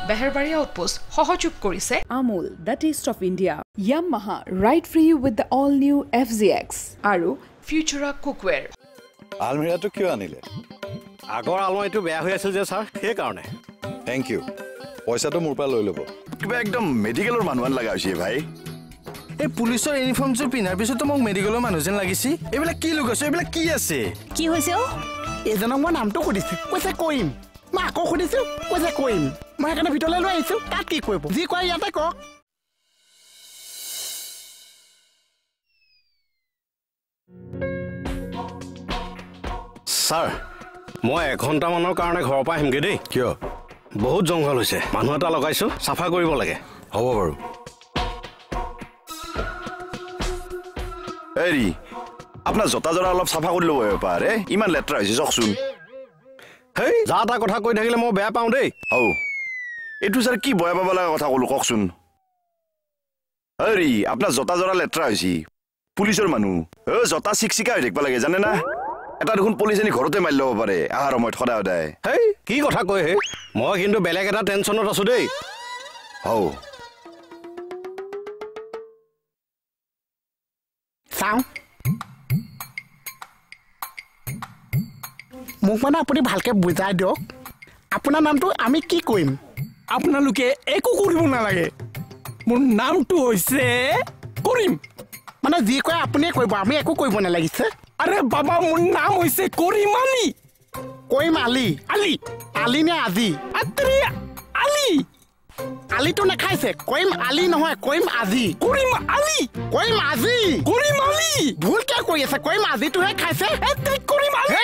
বেহেৰবাৰী outpost সহযোগ কৰিছে Amul, the taste of India. Yamaha, ride free with the all-new FZX. আৰু Futura Cookware. আলমিৰাটো কিয় আনিলে? আগৰ আলমাৰিটো বেয়া হৈ আছিল যে ছাৰ সেই কাৰণে। Thank you. পইচাটো মোৰ পৰা লৈ ল'ব। কিবা একদম মেডিকেলৰ মানুহন লাগা হৈছে ভাই। এই পুলিচৰ ইউনিফৰ্মযোৰ পিন্ধাৰ পিছতো মোক মেডিকেলৰ মানুহ যেন লাগিছে। এইবিলাক কি লোক আছে? এইবিলাক কি আছে? কি হৈছে অ? এজনক মই নামটো সুধিছো, কৈছে কইম। মই আকৌ সুধিছো, কৈছে কইম। মই সেইকাৰণে ভিতৰলৈ লৈ আহিছো, তাত কি কৰিব? যি কয় ইয়াতে কওক। ছাৰ মই এঘণ্টামানৰ কাৰণে ঘৰৰ পৰা আহিমগৈ দেই। কিয়? বহুত জংঘল হৈছে, মানুহ এটা লগাইছোঁ, চাফা কৰিব লাগে। হ'ব বাৰু। হেৰি আপোনাৰ জোতা জোৰা অলপ চাফা কৰি ল'ব পাৰে, ইমান লেতেৰা হৈছে চাওকচোন। হেই যা তা কথা কৈ থাকিলে মই বেয়া পাওঁ দেই। এইটো ছাৰ কি বেয়া পাব লগা কথা ক'লো কওকচোন। হেৰি আপোনাৰ জোতা জোৰা লেতেৰা হৈছে, পুলিচৰ মানুহ জোতা চিকচিকা হৈ থাকিব লাগে জানে না। এটা দেখোন পুলিচ আনি ঘৰতে মাৰি ল'ব পাৰে আহাৰ সময়ত সদায় সদায়। হেই কি কথা কয় হে, মই কিন্তু বেলেগ এটা টেনশ্যনত আছোঁ দেই। চাওঁ মোক মানে আপুনি ভালকে বুজাই দিয়ক, আপোনাৰ নামটো আমি কি কৰিম? আপোনালোকে একো কৰিব নালাগে, মোৰ নামটো হৈছে কৰিম। মানে যি কয় আপুনিয়ে কৰিব, আমি একো কৰিব নালাগিছে। আৰে বাবা মোৰ নাম হৈছে কৰিম আলি। কৰিম আলি? আলি আলি নে আজি? আলি আলিটো নাখাইছে, কৰিম আলি নহয়, কৰিম আজি। কৰিম আলি কৰিম আজি কৰিম আলি ভুল কিয় কৰি আছে? কৰিম আজিটোহে খাইছে। কৰিম আলি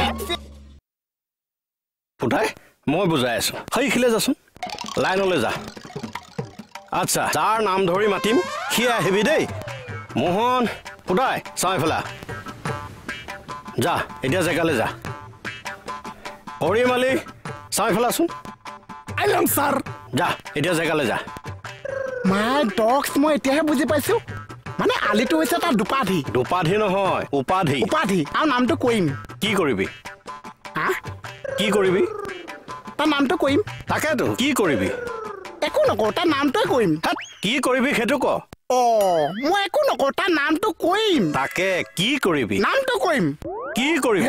ফুটাই মই বুজাই আছোঁ, সেইখিলে যাচোন, লাইনলৈ যা। আচ্ছা যাৰ নাম ধৰি মাতিম সি আহিবি দেই। মোহন ফুটাই চাওঁ এইফালে যা, এতিয়া জেগালৈ যা। কৰি মালি চাওঁ এইফালে আছোন। আইলাম ছাৰ। যা এতিয়া জেগালৈ যা। মাই ডক্স, মই এতিয়াহে বুজি পাইছো। মানে আলিটো হৈছে তাৰ দুপাধি। দুপাধি নহয় উপাধি। উপাধি আৰু নামটো কৰিম। কি কৰিবি? হা কি কৰিবি? তাৰ নামটো কৰিম। তাকেতো কি কৰিবি? একো নকওঁ, তাৰ নামটোৱে কৰিম। কি কৰিবি সেইটো ক। মই একো নকওঁ, তাৰ নামটো কৰিম। তাকে কি কৰিবি? নামটো কৰিম। কি কৰিবি?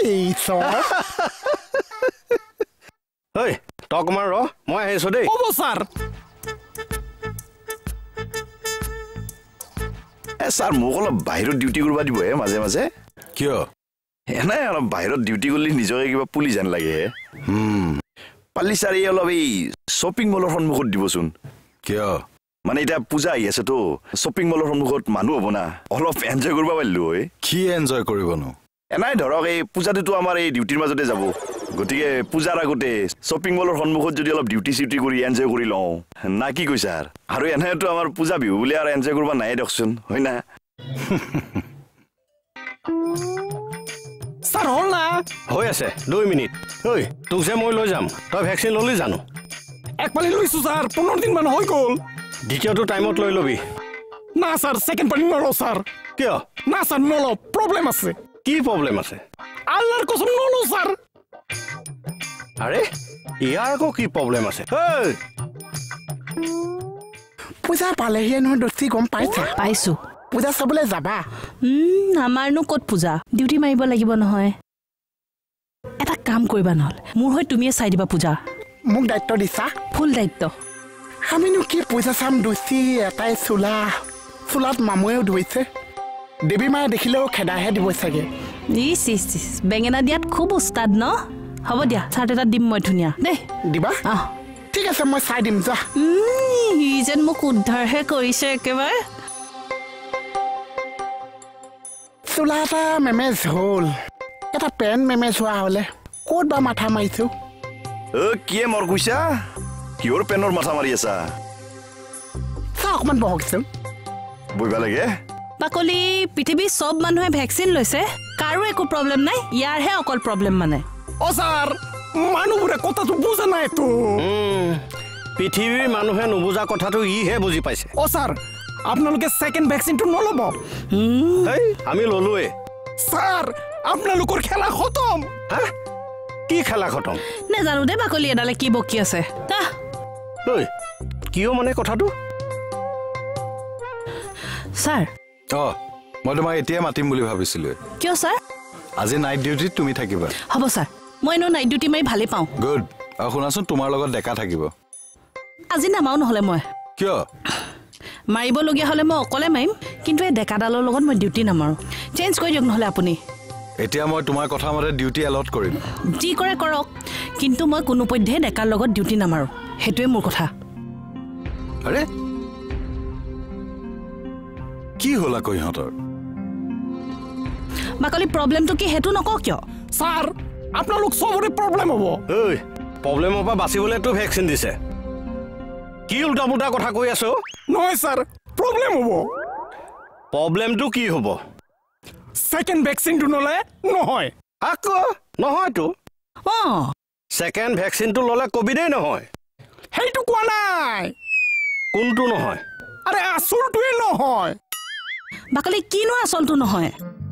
ঐ তই অকমান ৰ, মই আহিছো দেই। হ'ব ছাৰ। ছাৰ মোক অলপ বাহিৰত ডিউটি কৰিব দিব মাজে মাজে। কিয়? এনে অলপ বাহিৰত ডিউটি কৰিলে নিজকে কিবা পুলিচ যেন লাগে। পালি ছাৰ এই অলপ এই শ্বপিং মলৰ সন্মুখত দিবচোন। কিয়? মানে এতিয়া পূজা আহি আছেতো, শ্বপিং মলৰ সন্মুখত মানুহ হ'ব না, অলপ এনজয় কৰিব পাৰিলো হয়। কি এনজয় কৰিবনো? এনাই ধৰক এই পূজাটোতো আমাৰ এই ডিউটিৰ মাজতে যাব, গতিকে পূজাৰ আগতে শ্বপিং মলৰ সন্মুখত যদি অলপ ডিউটি চিউটি কৰি এনজয় কৰি লওঁ না, কি কৈছা? আৰু এনেতো আমাৰ পূজা বিহু বুলি আৰু এনজয় কৰিব নাহে দিয়কচোন, হয় না? ছাৰ হ'ল না? হৈ আছে 2 মিনিট। ঐ তোক যে মই লৈ যাম, তই ভেকচিন ল'লি জানো? একপালি লৈছো ছাৰ, 15 দিন মান হৈ গ'ল। দ্বিতীয়টো টাইমত লৈ ল'বি। না ছাৰ, ছেকেণ্ড পালি নলওঁ ছাৰ। কিয়? না ছাৰ নলওঁ, প্ৰব্লেম আছে। কি প্ৰব্লেম আছে? আল্লাহৰ কসম নলওঁ ছাৰ। আৰে ইয়াৰ আকৌ কি প্ৰব্লেম আছে? পূজা পালেহিয়ে নহয় দস্তি, গম পাইছা? পাইছো। পূজা চাবলৈ যাবা? আমাৰনো ক'ত পূজা, ডিউটি মাৰিব লাগিব নহয়। এটা কাম কৰিবা নহ'লে, মোৰ হৈ তুমিয়ে চাই দিবা পূজা। মোক দায়িত্ব দিছা? ফুল দায়িত্ব। আমিনো কি পূজা চাম, দস্তি এটাই চোলাত মামুৱেও ধৰিছে। দেৱী মায়ে দেখিলেও খেদাহে দিব চাগে। ইচ বেঙেনা দিয়াত খুব উস্তাদ ন? হ'ব দিয়া, চাৰ্ট এটা দিম মই ধুনীয়া দেই। দিবা? ঠিক আছে, মই চাই দিম যোৱা। সি যেন মোক উদ্ধাৰহে কৰিছে একেবাৰে। চোলা এটা মেমেজ হ'ল, এটা পেণ্ট মেমেজ হোৱা হ'লে ক'ত বা মাথা মাৰিছো। কিয়ে মৰ কৈছা? কিহৰ পেনৰ মাথা মাৰি আছা? চা অকমান বহকচোন। বহিবা লাগে। বাকলি পৃথিৱীৰ চব মানুহে ভেকচিন লৈছে, কাৰো একো প্ৰব্লেম নাই, ইয়াৰহে অকল প্ৰব্লেম। মানে ছাৰ মানুহবোৰে কথাটো বুজা নাইতো। পৃথিৱীৰ মানুহে নুবুজা কথাটো ইহে বুজি পাইছে। ছাৰ আপোনালোকে ছেকেণ্ড ভেকচিনটো নল'ব। আমি ল'লোৱে। ছাৰ আপোনালোকৰ খেলা খতম। কি খেলা খতম? নেজানো দে বাকলি এডালে কি বকি আছে। ঐ কিয় মানে কথাটো ছাৰ মই তোমাক এতিয়াই মাতিম বুলি ভাবিছিলো কিয় ছাৰ আজি নাইট ডিউটিত তুমি থাকিবা হ'ব ছাৰ মই এনেও নাইট ডিউটি মাৰি ভালেই পাওঁ গুড আৰু শুনাচোন তোমাৰ লগত ডেকা থাকিব আজি নামাও নহ'লে মই কিয় মাৰিবলগীয়া হ'লে মই অকলে মাৰিম কিন্তু এই ডেকাডালৰ লগত মই ডিউটি নামাৰোঁ চেঞ্জ কৰি দিয়ক নহ'লে আপুনি এতিয়া মই তোমাৰ কথা মতে ডিউটি এলট কৰিম যি কৰে কৰক কিন্তু মই কোনোপধ্যে ডেকাৰ লগত ডিউটি নামাৰোঁ সেইটোৱে মোৰ কথা আৰে কি হ'ল আকৌ ইহঁতৰ বাকলি প্ৰব্লেমটো কি সেইটো নকওঁ কিয় ছাৰ আপোনালোক চবৰে প্ৰব্লেম হ'ব ঐ প্ৰব্লেমৰ পৰা বাচিবলৈতো ভেকচিন দিছে কি উল্টা পুল্টা কথা কৈ আছো নহয় ছাৰ প্ৰব্লেম হ'ব প্ৰব্লেমটো কি হ'ব ছেকেণ্ড ভেকচিনটো নলে নহয় আকৌ নহয়তো অঁ ছেকেণ্ড ভেকচিনটো ল'লে কভিডেই নহয় সেইটো কোৱা নাই কোনটো নহয় আৰে আচলটোৱে নহয় বাকলি কিনো আচলটো নহয়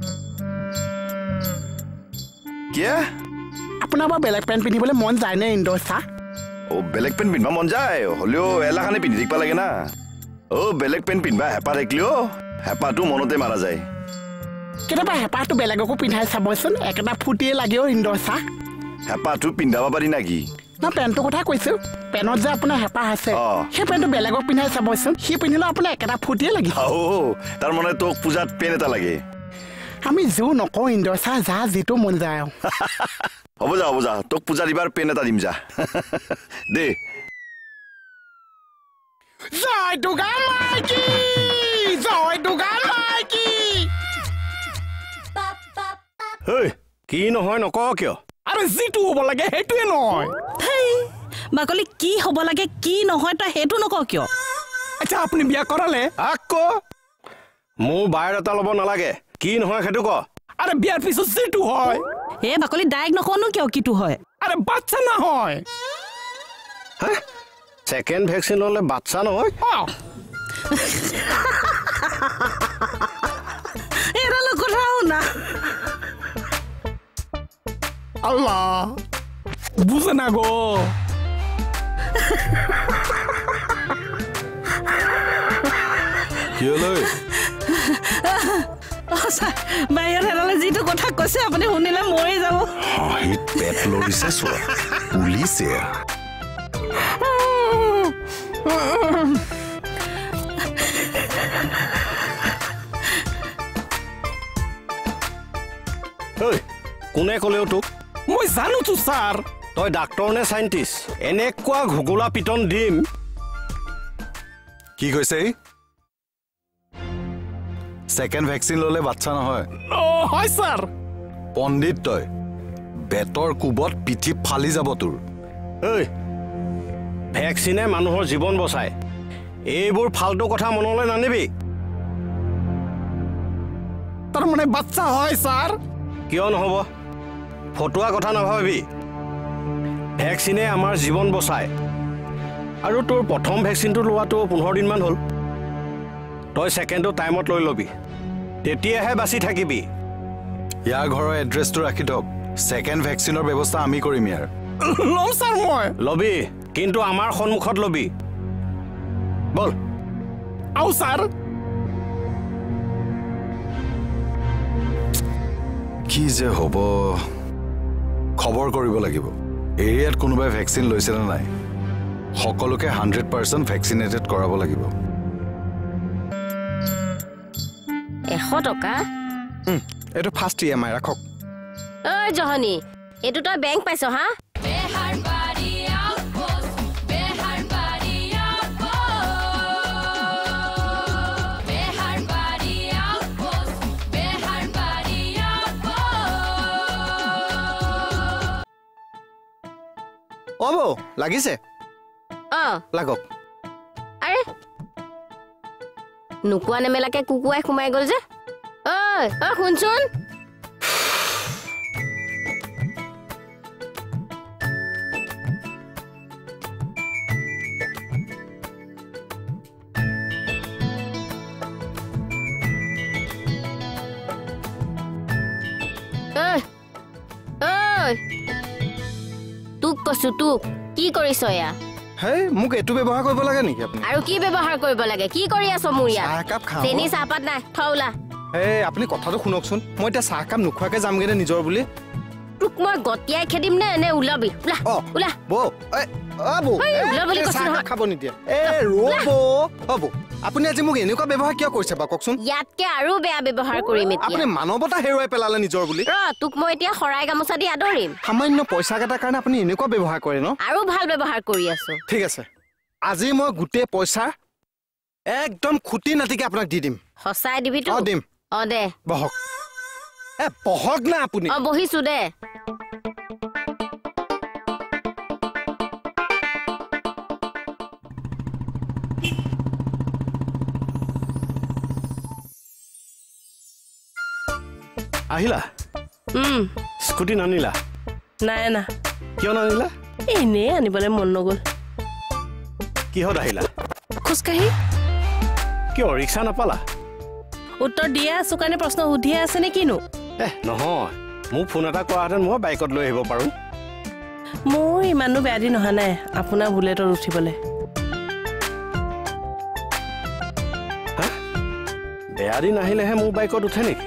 কিয় আপোনাৰ বাৰু বেলেগ পেণ্ট পিন্ধিবলৈ মন যায়নে ইন্দৰ ছাৰ বেলেগ পেণ্ট পিন্ধিব মন যায় হ'লেও এলাখানে পিন্ধি থাকিব লাগে না বেলেগ পেণ্ট পিন্ধিবা হেঁপাহ থাকিলেও হেঁপাহটো মনতে মাৰা যায় কেতিয়াবা হেঁপাহটো বেলেগকো পিন্ধাই চাবচোন একেটা ফুটিয়ে লাগেও ইন্দৰ ছাৰ হেঁপাহটো পিন্ধাব পাৰি নাকি না পেণ্টটোৰ কথা কৈছো পেণ্টত যে আপোনাৰ হেঁপাহ আছে সেই পেণ্টটো বেলেগক পিন্ধাই চাবচোন সি পিন্ধিলেও আপোনাৰ একেটা ফুটিয়ে লাগিব তাৰমানে তোক পূজাত পেণ্ট এটা লাগে আমি জোৰ নকওঁ ইন্দৰ ছাৰ যা যিটো মন যায় হ'ব যা তোক পূজা দিবাৰ পেণ্ট এটা দিম যা দে জয় দুৰ্গা মাইকী জয় দুৰ্গা মাইকী ঐ কি নহয় নকওঁ কিয় আৰে যিটো হ'ব লাগে সেইটোৱে নহয় বাকলি কি হ'ব লাগে কি নহয় তই সেইটো নকওঁ কিয় আচ্ছা আপুনি বিয়া কৰালে আকৌ মোৰ বায়'ডাটা ল'ব নালাগে কি নহয় সেইটো ক আৰে বিয়াৰ পিছত যিটো হয় এই বাকলি ডাইৰেক্ট নকওঁনো কিয় কিটো হয় আৰে বাচ্চা নহয় ছেকেণ্ড ভেকচিন ল'লে বাচ্চা নহয় এইডাল কথা শুনা আল্লাহ বুজে না গো কি হ'ল বাহিৰত এডালে যিটো কথা কৈছে আপুনি শুনিলে মৰি যাব হাঁহিত পেট লৰিছে চোৱা পুলিচে ঐ কোনে ক'লেও তোক মই জানোতো ছাৰ তই ডাক্তৰ নে চাইণ্টিষ্ট এনেকুৱা ঘুগুলা পিটন দিম কি কৈছে ছেকেণ্ড ভেকচিন ল'লে বাচ্চা নহয় হয় ছাৰ পণ্ডিত তই বেতৰ কোবত পিঠি ফালি যাব তোৰ ঐ ভেকচিনে মানুহৰ জীৱন বচায় এইবোৰ ফাল্টু কথা মনলৈ নানিবি তাৰমানে বাচ্চা হয় ছাৰ কিয় নহ'ব ফটোৱা কথা নাভাবিবি ভেকচিনে আমাৰ জীৱন বচায় আৰু তোৰ প্ৰথম ভেকচিনটো লোৱাটো 15 দিনমান হ'ল তই ছেকেণ্ডটো টাইমত লৈ ল'বি তেতিয়াহে বাচি থাকিবি ইয়াৰ ঘৰৰ এড্ৰেছটো ৰাখি থওক ছেকেণ্ড ভেকচিনৰ ব্যৱস্থা আমি কৰিম ইয়াৰ ল'ম ছাৰ মই ল'বি কিন্তু আমাৰ সন্মুখত ল'বি বল আও ছাৰ কি যে হ'ব খবৰ কৰিব লাগিব এৰিয়াত কোনোবাই ভেকচিন লৈছে নে নাই সকলোকে 100% ভেকচিনেটেড কৰাব লাগিব 100 টকা এইটো ফাৰ্ষ্ট EMI ৰাখক ঐ জহনী এইটো তই বেংক পাইছ হা অ' বৌ লাগিছে লাগক আৰে নোকোৱা নেমেলাকে কুকুৱাই সোমাই গ'ল যে ঐ শুনচোন তোক কৈছো তোক কি কৰিছ এয়া হে মোক এইটো ব্যৱহাৰ কৰিব লাগে নেকি আপুনি আৰু কি ব্যৱহাৰ কৰিব লাগে কি কৰি আছ মোৰ ইয়াত চাহকাপ খাওঁ চেনি চাহপাত নাই থৌলা হে আপুনি কথাটো শুনকচোন মই এতিয়া চাহকাপ নোখোৱাকে যামগে নে নিজৰ বুলি তোক মই গতিয়াই খেদিম নে এনে ওলাবি ওলা ওলা বৌ বৌ চাহকাপ খাব নিদিয়ে ৰ'ব হ'ব আপুনি আজি মোক এনেকুৱা ব্যৱহাৰ কিয় কৰিছে বা কওকচোন ইয়াতকে আৰু বেয়া ব্যৱহাৰ কৰিম এতিয়া আপুনি মানৱতা হেৰুৱাই পেলালে নিজৰ বুলি তোক মই এতিয়া শৰাই গামোচা দি আদৰিম সামান্য পইচা কেইটাৰ কাৰণে আপুনি এনেকুৱা ব্যৱহাৰ কৰে ন আৰু ভাল ব্যৱহাৰ কৰি আছো ঠিক আছে আজি মই গোটেই পইচা একদম খুটি নাটিকে আপোনাক দি দিম সঁচাই দিবি তো দিম দে বহক বহক না আপুনি বহিছো দে আহিলা স্কুটি নানিলা নাই না কিয় নানিলা এনেই আনিবলৈ মন নগ'ল কিহত আহিলা খোজকাঢ়ি কিয় ৰিক্সা নাপালা উত্তৰ দিয়ে আছো কাৰণে প্ৰশ্ন সুধিয়ে আছে নে কিনো নহয় মোক ফোন এটা কৰাহেঁতেন মই বাইকত লৈ আহিব পাৰোঁ মোৰ ইমানো বেয়া দিন অহা নাই আপোনাৰ বুলেটত উঠিবলৈ বেয়া দিন আহিলেহে মোৰ বাইকত উঠে নেকি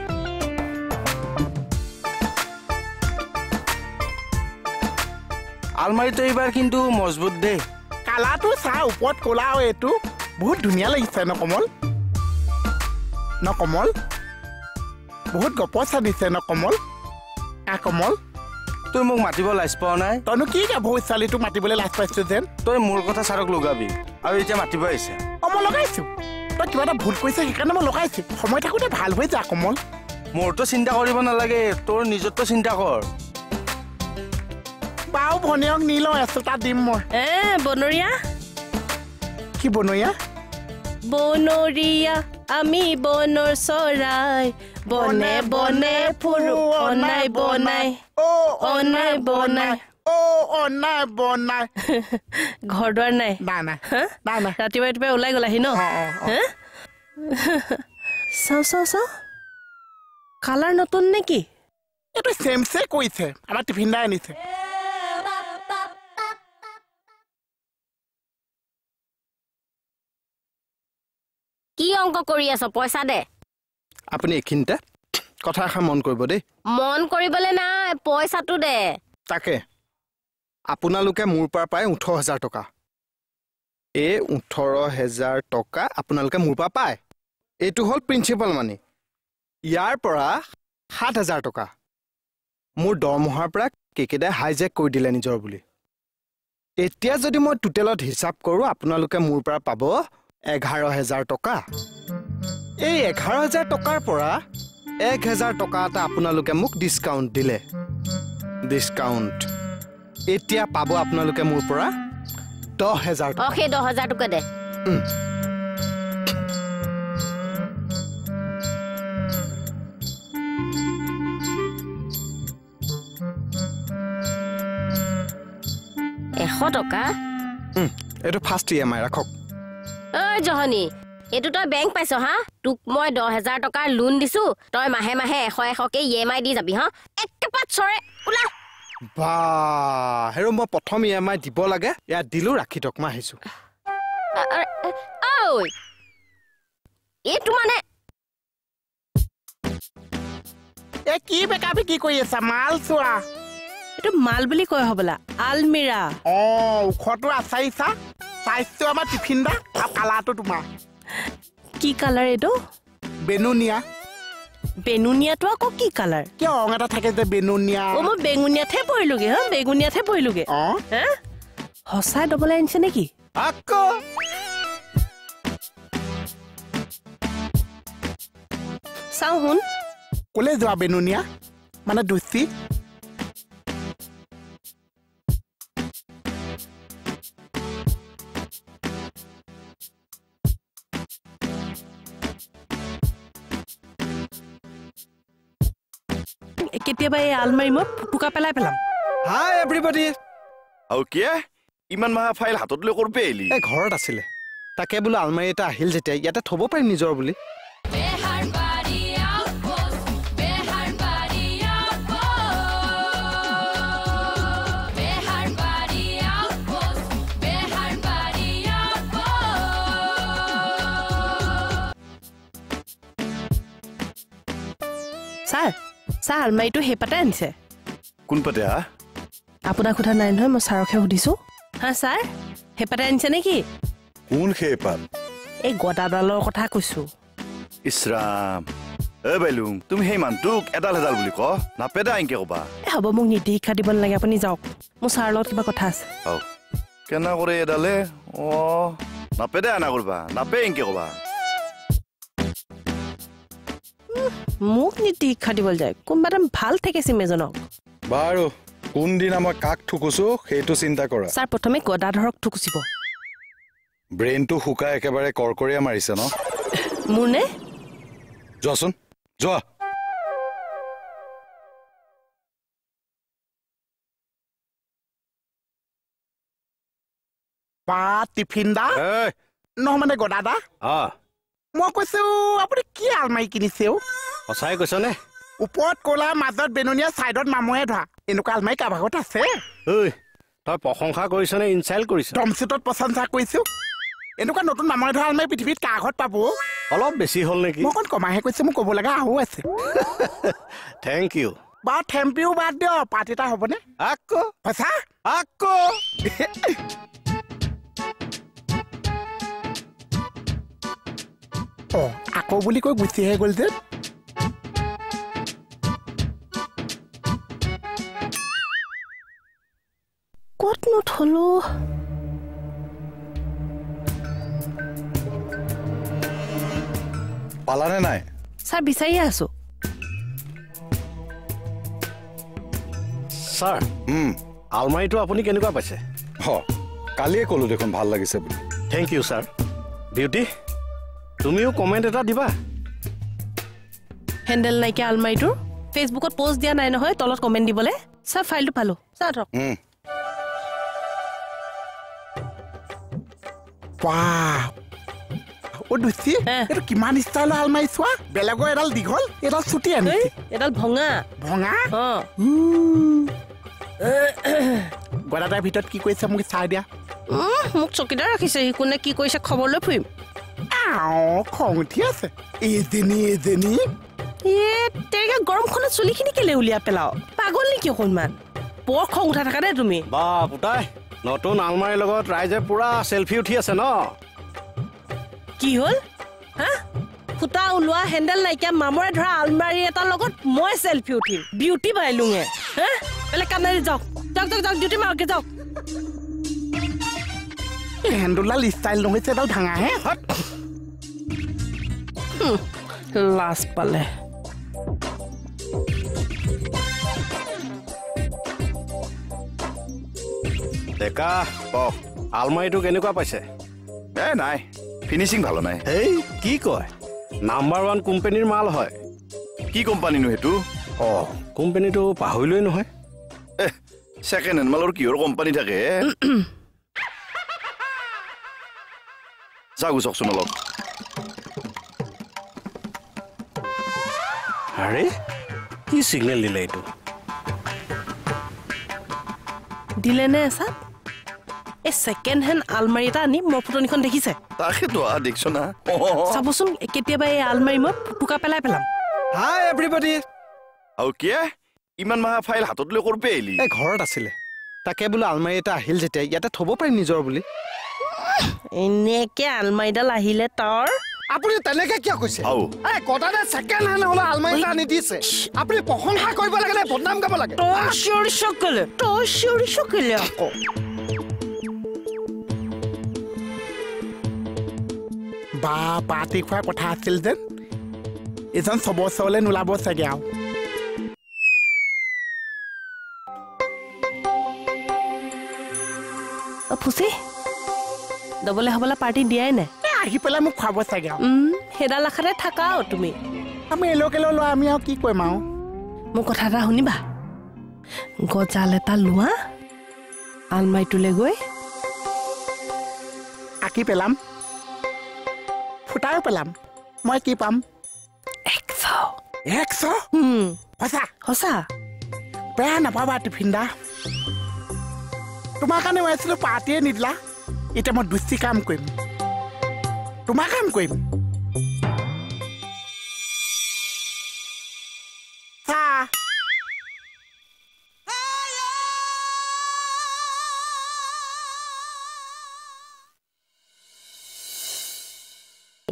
আলমাৰিটো এইবাৰ কিন্তু মজবুত দেই কালাটো চাহ ওপৰত ক'লা আৰু এইটো বহুত ধুনীয়া লাগিছে ন কমল বহুত গপচা দিছে ন কমল কমল তই মোক মাতিব লাজ পোৱা নাই তইনো কি বহুত ছোৱালীটোক মাতিবলৈ লাজ পাইছো যেন তই মোৰ কথা ছাৰক লগাবি আৰু এতিয়া মাতিব আহিছে মই লগাইছো তই কিবা এটা ভুল কৰিছে সেইকাৰণে মই লগাইছো সময় থাকোঁতে ভাল হৈ যা কমল মোৰতো চিন্তা কৰিব নালাগে তোৰ নিজৰতো চিন্তা কৰ বাও ভনীয়ক নি লওঁ আছো তাত দিম মই বনৰীয়া কি বনৰীয়া বনৰীয়া আমি বনৰ চৰাই বনে বনে ফুৰো অনাই বনাই অনাই বনাই অনাই বনাই ঘৰ দুৱাৰ নাই ৰাতিপুৱা ৰাতিপুৱা ওলাই গ'লাহি ন চাওঁ কালাৰ নতুন নেকি এইটো চেম কৰিছে আমাৰ টিফিন দাই আনিছে কি অংক কৰি আছ পইচা দে আপুনি এইখিনিতে কথা এষাৰ মন কৰিব দেই মন কৰিবলৈ নাই পইচাটো দে তাকে আপোনালোকে মোৰ পৰা পায় 18,000 টকা এই 18,000 টকা আপোনালোকে মোৰ পৰা পায় এইটো হ'ল প্ৰিন্সিপাল মানি ইয়াৰ পৰা 7,000 টকা মোৰ দৰমহাৰ পৰা কেকেদাই হাইজেক কৰি দিলে নিজৰ বুলি এতিয়া যদি মই টোটেলত হিচাপ কৰোঁ আপোনালোকে মোৰ পৰা পাব 11,000 টকা এই 11,000 টকাৰ পৰা 1,000 টকা এটা আপোনালোকে মোক ডিছকাউণ্ট দিলে ডিছকাউণ্ট এতিয়া পাব আপোনালোকে মোৰ পৰা 10,000 টকা সেই 10,000 টকা দে টকা এইটো ফাৰ্ষ্ট EMI ৰাখক জহনী এইটো তই বেংক পাইছ হা তোক মই 10,000 টকাৰ লোন দিছো তই মাহে মাহে 100কে EMI দি যাবি হা একেপাত চৰে ওলা বা হেৰো মই প্ৰথম EMI দিব লাগে ইয়াত দিলো ৰাখি তক মই আহিছো ঐ এইটো মানে কি বেকাবি কি কৰি আছা মাল চোৱা এইটো মাল বুলি কয় হ'বলা আলমিৰা ওখটো আচাৰিছা চাইছো আমাৰ টিফিন দা আৰু কালাৰটো তোমাৰ কি কালাৰ এইটো বেনুনিয়াটো আকৌ কি কালাৰ কিয় ৰং এটা থাকে যে বেনুনিয়া মই বেঙুনিয়াতহে পৰিলোগে বেঙুনিয়াতহে পৰিলোগে সঁচাই ডবলাই আনিছে নেকি আকৌ চাওঁ শুন ক'লে যোৱা বেনুনিয়া মানে দুচি কেতিয়াবা এই আলমাৰি মই ফুটুকা পেলাই পেলাম হাই এভৰিবডি আৰু কিয় ইমান মাহা ফাইল হাতত লৈ কৰপে আহিলি এই ঘৰত আছিলে তাকে বোলো আলমাৰি এটা আহিল যেতিয়া ইয়াতে থ'ব পাৰিম নিজৰ বুলি ছাৰ ছাৰ আলমাৰীটো সেই পাতে আনিছে কোন পাতে হা আপোনাক সোধা নাই নহয় মই ছাৰকহে সুধিছোঁ হা ছাৰ সেই পাতে আনিছে নেকি কোন সেই পাত এই গদাডালৰ কথা কৈছোঁ ইছৰাম বাইলুং তুমি সেই মানুহটোক এডাল বুলি ক নাপেদা এনকে ক'বা হ'ব মোক নীতি শিক্ষা দিব নালাগে আপুনি যাওক মোৰ ছাৰৰ লগত কিবা কথা আছে কেনা কৰে এডালে নাপেদা আনা কৰবা নাপে এনকে ক'বা মোক নীতি শিক্ষা দিবলৈ যায় কোনোবা এটা ভাল থাকে চিমেজনক বাৰু কোনদিনা মই কাক ঠুকুছো সেইটো চিন্তা কৰা ছাৰ প্ৰথমে গদাধৰক ঠুকুচিব ব্ৰেইনটো শুকাই একেবাৰে কৰকৰীয়া মাৰিছে ন মোৰ নে যোৱাচোন যোৱা বা টিফিন দা নহয় মানে গদা দা মই কৈছো আপুনি কি আলমাৰি কিনিছে সঁচাই কৈছ নে ওপৰত ক'লা মাজত বেননীয়া চাইডত মামুহে ধৰা এনেকুৱা আলমাৰি কাবাগত আছে ঐ তই প্ৰশংসা কৰিছ নে ইনচাল্ট কৰিছ টমচুটত প্ৰশংসা কৰিছো এনেকুৱা নতুন মামুহে ধৰা আলমাৰি পৃথিৱীত কাৰ ঘৰত পাব অলপ বেছি হ'ল নেকি মই অকণ কমাহে কৈছো মোক ক'ব লগা আহো আছে থেংক ইউ বা থেংক ইউ বাদ দিয় পাৰ্টি এটা হ'বনে আকৌ সঁচা আকৌ আকৌ বুলি কৈ গুচিহে গ'ল যে ক'তনো থলো পালানে নাই ছাৰ বিচাৰিয়ে আছো ছাৰ আলমাৰীটো আপুনি কেনেকুৱা পাইছে কালিয়ে ক'লো দেখোন ভাল লাগিছে বুলি থেংক ইউ ছাৰ বিউটি তুমিও কমেণ্ট এটা দিবা হেণ্ডেল নাইকিয়া আলমাৰীটোৰ ফেচবুকত পোষ্ট দিয়া নাই নহয় তলত কমেণ্ট দিবলৈ ছাৰ ফাইলটো পালো ছাৰ ধৰক এইটো কিমান ষ্টাইলৰ আলমাৰি চোৱা বেলেগৰ এডাল দীঘল এডাল চুটি আনিছে এডাল ভঙা ভঙা গদাদাৰ ভিতৰত কি কৰিছে মোক চাই দিয়া মোক চকীদাৰ ৰাখিছে সি কোনে কি কৰিছে খবৰ লৈ ফুৰিম খং উঠি আছে এজনী তেৰিকা গৰমখনত চুলিখিনি কেলে উলিয়াই পেলাও পাগল নেকি অকণমান বৰ খং উঠাই থাকা দেই তুমি বা পুতাই নতুন আলমাৰীৰ লগত ৰাইজে পুৰা চেলফি উঠি আছে ন কি হ'ল হা ফুটা ওলোৱা হেণ্ডেল নাইকিয়া মামৰে ধৰা আলমাৰী এটাৰ লগত মই চেলফি উঠিম বিউটি বাইলুঙে হা বেলেগ কাম নাই যাওক যাওক যাওক যাওক ডিউটি মাৰকে যাওক হেণ্ডেলডাল ষ্টাইল নহৈছে এডাল ভাঙাহে লাজ পালে ডেকা আলমাৰীটো কেনেকুৱা পাইছে নাই ফিনিচিং ভাল নাই এই কি কয় নাম্বাৰ 1 কোম্পানীৰ মাল হয় কি কোম্পানীনো সেইটো কোম্পানীটো পাহৰিলৈ নহয় ছেকেণ্ড হেণ্ড মালৰ কিহৰ কোম্পানী থাকে যাগো চাওকচোন অলপ আৰে কি চিগনেল দিলে এইটো দিলে নে এছা এই ছেকেণ্ড হেণ্ড আলমাৰী এটা আনি মোৰ ফুটনিখন দেখিছে তাকেতো দেখিছ না চাবচোন কেতিয়াবা এই আলমাৰী মই ফুটুকা পেলাই পেলাম হাই এভৰিবডি আৰু কিয় ইমান মাহা ফাইল হাতত লৈ কৰপে আহিলি এই ঘৰত আছিলে তাকে বোলো আলমাৰী এটা আহিল যেতিয়া ইয়াতে থ'ব পাৰিম নিজৰ বুলি এনেকে আলমাৰীডাল আহিলে তাৰ আপুনি তেনেকে কিয় কৈছে এই কটানে ছেকেণ্ড হেণ্ড হ'লে আলমাৰী এটা আনি দিছে আপুনি প্ৰশংসা কৰিব লাগে নে বদনাম গাব লাগে তই চিঞৰি চকলে আকৌ বা পাৰ্টি খোৱাৰ কথা আছিল যেন এজন চবৰ ওচৰলৈ নোলাব চাগে আৰু ফুচি দবলে হবলা পাৰ্টি দিয়াই নাই আহি পেলাই মোক খুৱাব চাগে সেইডাল আশাতে থাকা তুমি আমি এলোকে লোৱা আমি আৰু কি কৰিম আৰু মোৰ কথা এটা শুনিবা গজাল এটা লোৱা আলমাৰীটোলৈ গৈ আঁকি পেলাম ফুটাও পেলাম মই কি পাম 100 সঁচা সঁচা বেয়া নাপাবা টিফিন দা তোমাৰ কাৰণে মই আছিলো পাৰ্টিয়ে নিদিলা এতিয়া মই দুষ্টি কাম কৰিম তোমাৰ কাম কৰিম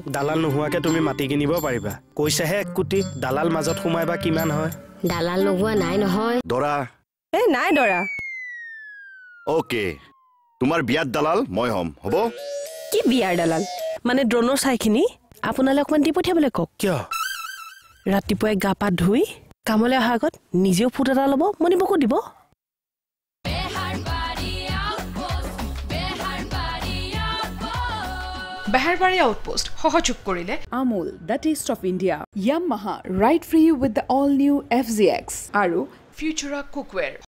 দালাল নোহোৱাকে তুমি মাটি কিনিব পাৰিবা কৈছেহে 1 কোটি দালাল মাজত সোমাইবা কিমান হয় দালাল লগোৱা নাই নহয় দৰা এই নাই দৰা ওকে তোমাৰ বিয়াত দালাল মই হ'ম হ'ব কি বিয়াৰ দালাল মানে ড্ৰোনৰ চাইখিনি আপোনালৈ অকমান দি পঠিয়াবলৈ কওক কিয় ৰাতিপুৱাই গা পা ধুই কামলৈ অহাৰ আগত নিজেও ফুট এটা ল'ব মণিবকো দিব বেহাৰবাৰী আউটপোষ্ট সহযোগ কৰিলে Amul, the taste of India. Yamaha, ride free with the all new FZX. Aru, Futura Cookware